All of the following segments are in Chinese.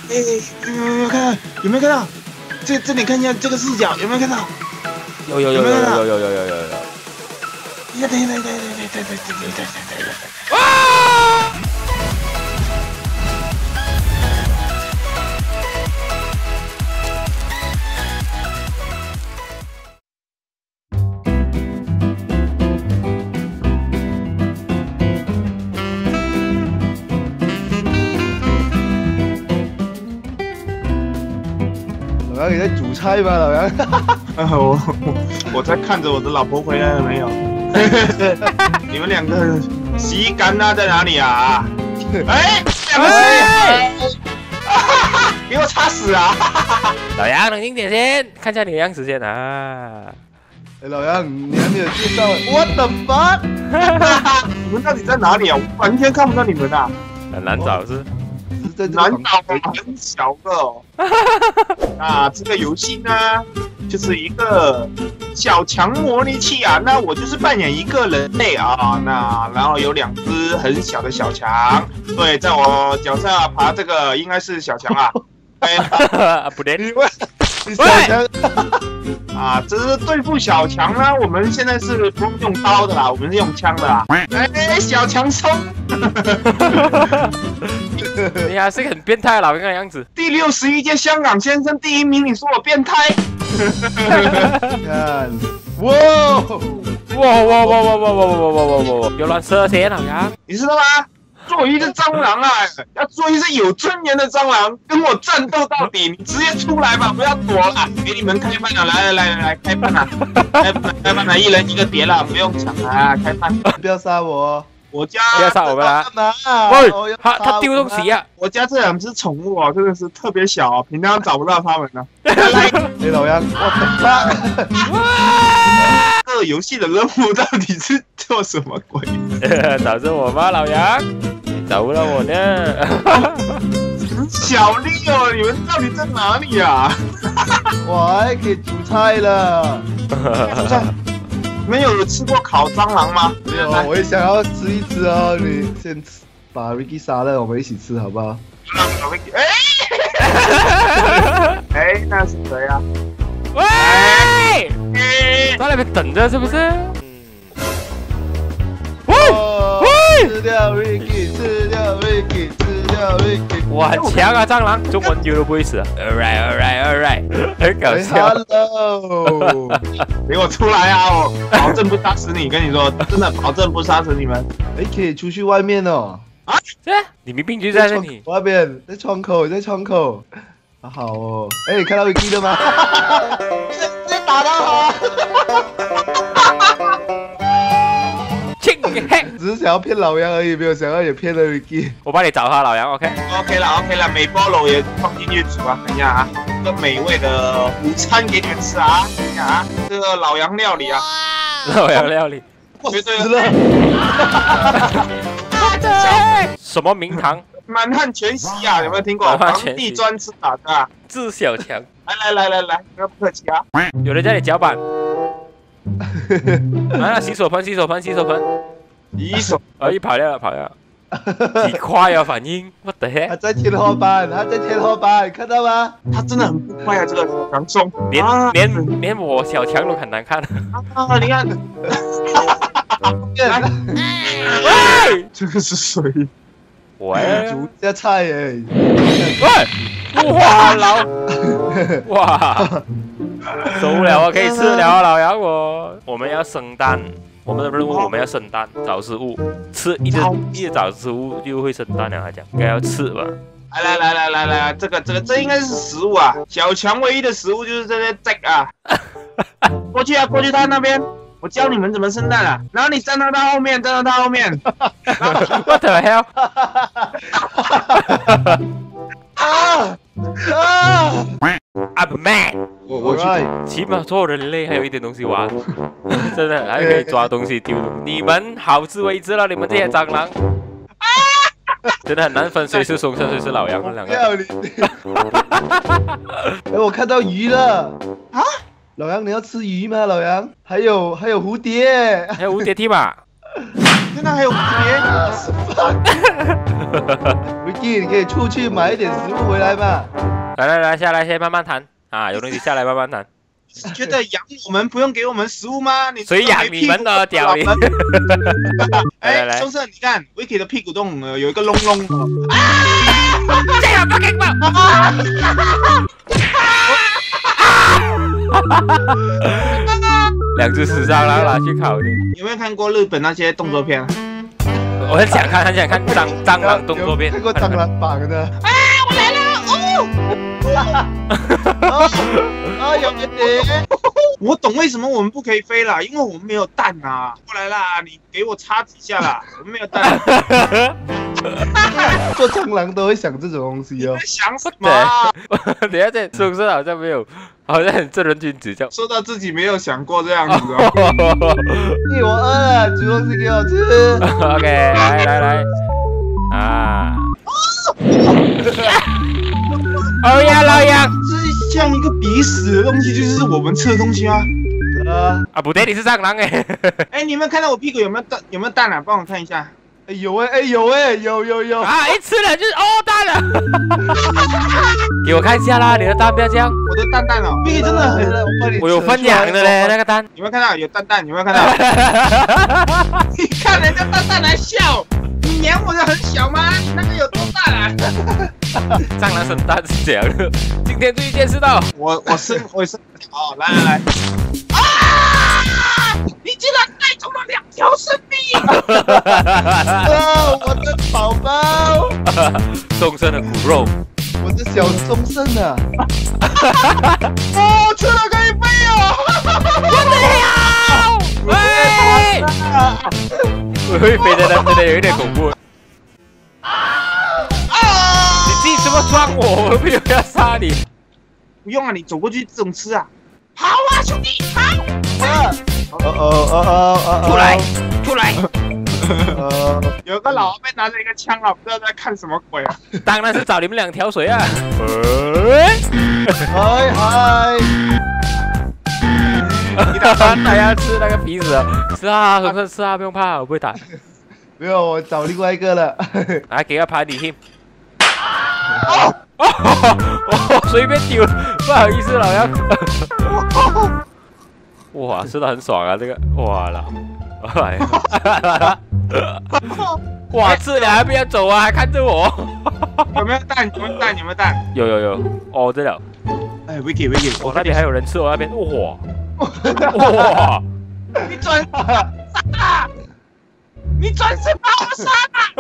哎，有没有看到？有没有看到？这里看一下这个视角，有没有看到？ 有。 一个对。 哇！ 老杨，你在煮菜吗？老杨， 我在看着我的老婆回来了没有？你们两个洗衣杆啊在哪里啊？哎，两个谁？给我插死啊！ 老杨，冷静点先，看一下你的样子先啊。 哎，老杨，你还没有介绍 ，What the fuck？ 你们到底在哪里啊？我完全看不到你们啊！ 很难找是？ 难道很小个哦？啊，这个游戏呢，就是一个小强模拟器啊。那我就是扮演一个人类啊，然后有2只很小的小强，对，在我脚上爬，这个应该是小强啊。 不对， 你小强啊，这是对付小强呢。我们现在是不用刀的啦，我们是用枪的啦。哎，小强冲！ 你还是个很变态老杨的样子。 第61届香港先生第1名，你说我变态？ 看，哇！ 有乱射先老杨， 你知道吗？作为一只蟑螂啊，要做一只有尊严的蟑螂，跟我战斗到底！你直接出来吧，不要躲了，给你们开饭了，来，开饭了，开饭了，一人一个碟了，不用抢啊，开饭！ 不要杀我！ 我家不要杀我们啦！ 干嘛？ 喂，他丢东西啊！ 我家这2只宠物哦，真的是特别小，平常找不到它们呢。来， 哎，老杨，我的这个游戏的任务到底是做什么鬼？ 找着我吗，老杨？找不到我呢。 小丽哦，你们到底在哪里啊？ 我还可以煮菜了。 你们有吃过烤蟑螂吗？ 没有，我也想要吃一只哦。你先把 Ricky 杀了，我们一起吃好不好？ 哎，那是谁啊？ 喂，在那边等着是不是？ 吃掉 Ricky， 吃掉 Ricky， 吃掉 Ricky。 我很强啊，蟑螂，中文丢都不会死。Alright， 很搞笑。 Hello， 给我出来啊！我保证不杀死你，跟你说，真的保证不杀死你们。 哎，可以出去外面哦。 啊？你明明就在那里。 外面，在窗口。好哦。哎，看到 Ricky 了吗？直接打到他。只是想要骗老杨而已，没有想到也骗了 Ricky。 我帮你找他，老杨 ，OK 了，美菠萝也放进去煮啊！等一下啊，这个美味的午餐给你们吃啊！等一下啊，这个老杨料理啊， 老杨料理， 绝对对，什么名堂？ 满汉全席啊，有没有听过？皇帝专吃啊，对吧？ 自小强， 来，不要客气啊！ 有人在你脚板。啊！洗手盆，一跑掉了，几快啊反应，我的天！ 他在天花板，看到吗？ 他真的很不快啊，这个小强松， 连我小强都很难看啊！你看， 喂， 这个是谁？ 喂， 煮下菜耶！ 喂，哇，受不了啊，可以吃了啊，老杨我们要生蛋。我们的任务，我们要生蛋，找食物，吃一直找食物就会生蛋了。他讲，应该要吃吧？ 来，这应该是食物啊！小强唯一的食物就是这啊！过去他那边，我教你们怎么生蛋啊！然后你站到他后面。 What the hell？ I'm mad！ 我去， 起码所有人类还有一点东西玩，真的还可以抓东西丢。你们好自为之了，你们这些蟑螂，真的很难分谁是松生谁是老杨两个。 哎，我看到鱼了啊！老杨，你要吃鱼吗？老杨，还有蝴蝶， 还有蝴蝶踢马。 现在还有别。 Vicky， 你可以出去买一点食物回来嘛。 来，下来先慢慢谈啊，有东西下来慢慢谈。 觉得养我们不用给我们食物吗？你谁养你们的屌你？ 哎，松生，你看 Vicky 的屁股洞有一个窿窿。 这样不给我！两只死蟑螂拿去烤的。 有没有看过日本那些动作片？ 我很想看蟑螂动作片。 看过蟑螂绑的。 啊，我来了！ 有一点。 我懂为什么我们不可以飞了，因为我们没有蛋啊！过来啦，你给我插几下啦，我们没有蛋。 做蟑螂都会想这种东西哦。 在想什么啊？ 等一下这是不是好像没有，好像很正人君子这样。 说到自己没有想过这样子哦。 我饿了，煮东西给我吃。 OK， 来啊！哦呀，老杨， 这像一个鼻屎的东西，就是我们吃的东西吗？ 啊，不对，你是蟑螂哎！ 哎，你们看到我屁股有没有蛋啊？帮我看一下。 有哎，有啊！一吃了就是蛋了。给我看一下啦，你的蛋不要这样。 我的蛋哦，屁股真的很， 我有分养的嘞，那个蛋。 有没有看到有蛋？有没有看到？你看人家蛋来笑，你撵我的很小吗？你那个有多大啊？ 蟑螂生蛋是这样的。今天终于见识到。我生哦，来。啊！你竟然带走了2条生命！ 我的宝宝， 松生的骨肉， 我的小松生啊！ 哦，吃了可以飞哦！ 我的腰！喂，会飞的人真的有一点恐怖。你自己怎么撞我？我没有要杀你。 不用啊，你走过去这种吃啊！好啊，兄弟，好！出来！有个老阿伯拿着一个枪啊，不知道在看什么鬼啊！ 当然是找你们2条水啊！ 嗨！ 你打算还要吃那个鼻子？是啊，很是吃啊，不用怕，我不会打。 没有，我找另外一个了。 来，给个盘你听。随便丢，不好意思，老杨。哇，吃的很爽啊，这个，哇啦，哇，吃了还不要走啊，还看着我。 有没有蛋？ 有，哦，这了。 哎 ，Vicky， 我那里还有人吃，我那边，哇， 你转身把我杀了！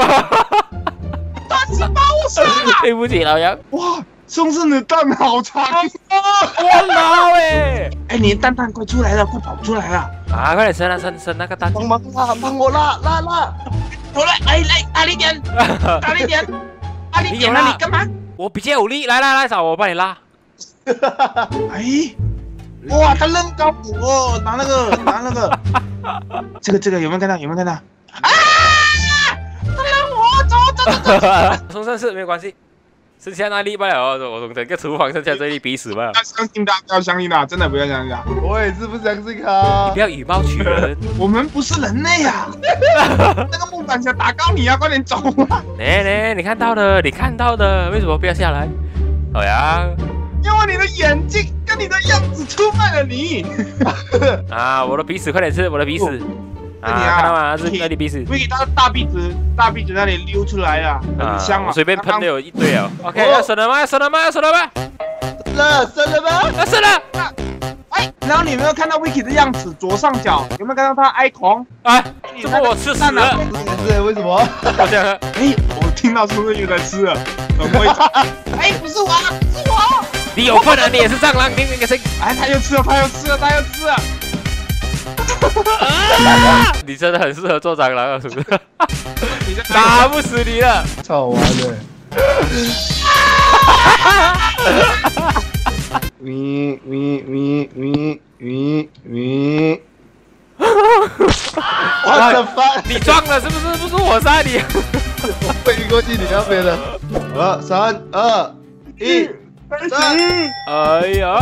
对不起，老杨。 哇，松生的蛋好长啊！ 我老哎！ 哎，你的蛋快出来了，快跑出来了！ 啊，快点生那个蛋！ 帮我拉！ 出来！哎，大力点！你干嘛？ 我比较有力，来，找我帮你拉。 哎，哇，他扔高虎哦，拿那个，这个有没有看到？啊！他扔我，走！ 松生是没有关系，剩下那粒罢了。我从整个厨房剩下这粒鼻屎罢了。 不要相信他，真的不要相信他。 我也是不相信他。 不要以貌取人。 我们不是人类啊！那个木板想打高你啊，快点走啊！ 你看到的，为什么不要下来？老杨。 因为你的眼睛跟你的样子出卖了你。 啊，我的鼻屎，快点吃我的鼻屎。看到吗？是那里鼻屎。 Vicky 他的大鼻子那里溜出来了，很香啊！ 我随便喷的有一堆啊。OK， 要生了吗？ 生了吗？ 生了！ 哎，然后你有没有看到 Vicky 的样子？左上角有没有看到他哀狂？ 哎，这不我吃死了？ 是为什么？ 我想， 哎，我听到是不是又在吃了？很会。哎，不是我。 你有份啊！你也是蟑螂，听那个声音。 哎，他又吃了。 你真的很适合做蟑螂啊，是不是？打不死你了， 超玩的。咪。What the fuck？ 你撞了是不是？不是我杀你。 我飞过去你那边了。好，3、2、1。 哎呀！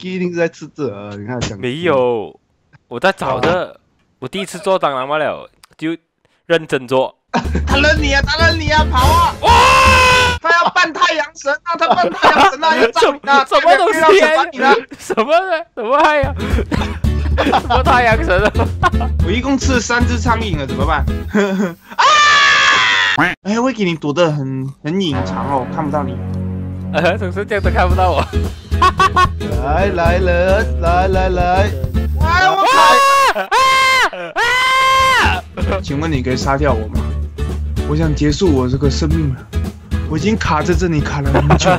Vicky 一定是在吃这，你看讲没有，我在找着，我第一次做蟑螂罢了，就认真做。 他扔你啊！跑啊！哇！他要扮太阳神啊！他扮太阳神啊！要炸你啊！ 什么东西啊？ 你了？ 什么太阳？什么太阳神啊？ 我一共吃了3只苍蝇了，怎么办？啊！哎，威给你躲得很隐藏哦，看不到你。 总是这样都看不到我。 来人，来！ 哎，我靠！请问你可以杀掉我吗？我想结束我这个生命了，我已经卡在这里卡了很久。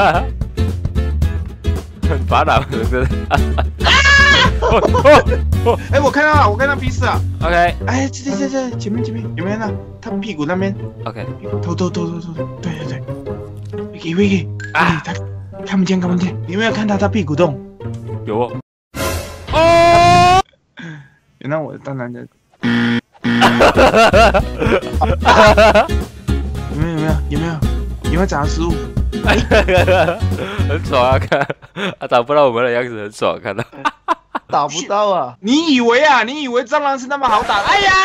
很烦恼，是不是？ 哎，我看到屁事了。 OK。 哎，这前面有没有呢？他屁股那边。 OK。 偷，对。Vicky，他看不见，你有没有看到他屁股动？ 有哦。哦。 原来我当然的。有没有找到失误？ 很爽啊，看，找不到我们的样子，很爽，看到。 打不到啊！ 你以为蟑螂是那么好打？哎呀！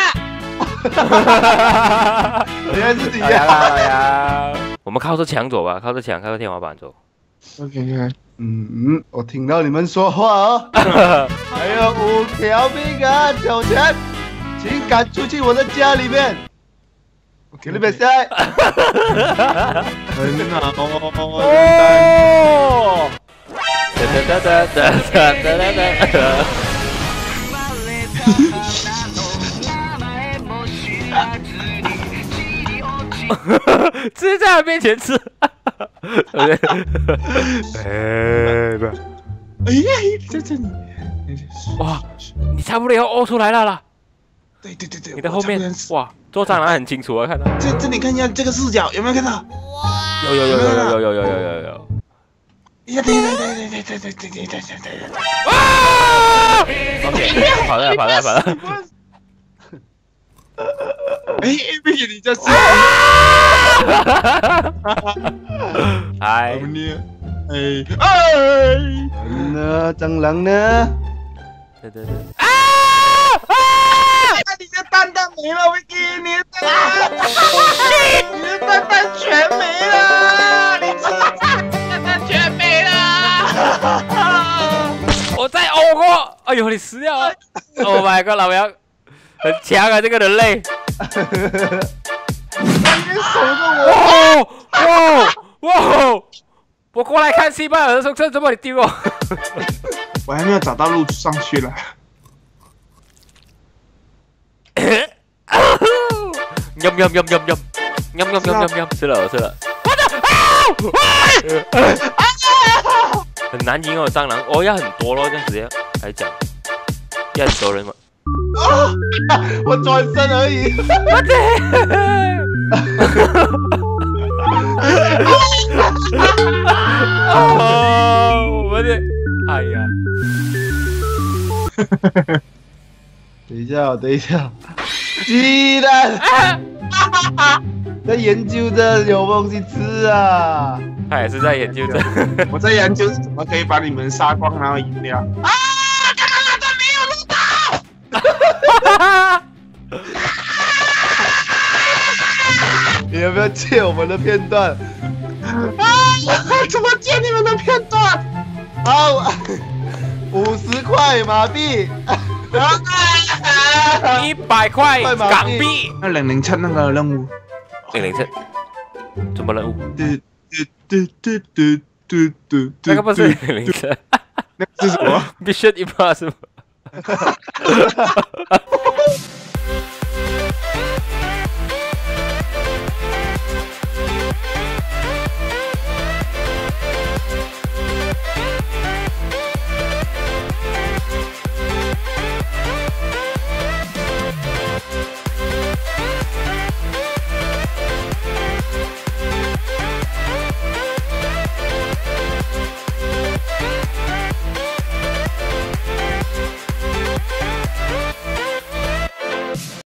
原来是你呀！我们靠着墙走吧，靠着天花板走。 OK。 我听到你们说话哦。还有5条命啊，小钱，请赶出去我的家里面。给你比赛。 很好哦。直接在他面前吃。 哎，在这里。 哇，你差不多要屙出来了啦。 对， 你的后面哇，做蟑螂很清楚啊，看到。 这你看一下这个视角，有没有看到？ 有。 呀，对。 哇 ！OK， 跑了。 哎，贝姐，你在吃？ 嗨。 哎。 那蟑螂呢？ 对。 你的蛋没了 ，Vicky， 你的蛋全没了，你吃的蛋全没了。 我再呕过，哎呦，你死掉了 ！Oh my god， 老杨很强啊，这个人类。 你守着哇！我过来看戏吧，我说这怎么你丢我？ 我还没有找到路上去了。 喵，吃了。很难赢哦，蟑螂哦，要很多咯，这样子来讲，要很多人嘛。 我转身而已。 我们的，哎呀！ 等一下，鸡蛋，在研究着有东西吃啊。 他也是在研究着。 我在研究怎么可以把你们杀光，然后赢掉。啊！刚刚那段没有录到。 你要不要借我们的片段？ 怎么借你们的片段？ 好，50块马币。 100块港币。 那007那个任务 ，007，什么任务？ 那个不是007， 那是什么 ？Mission Impossible。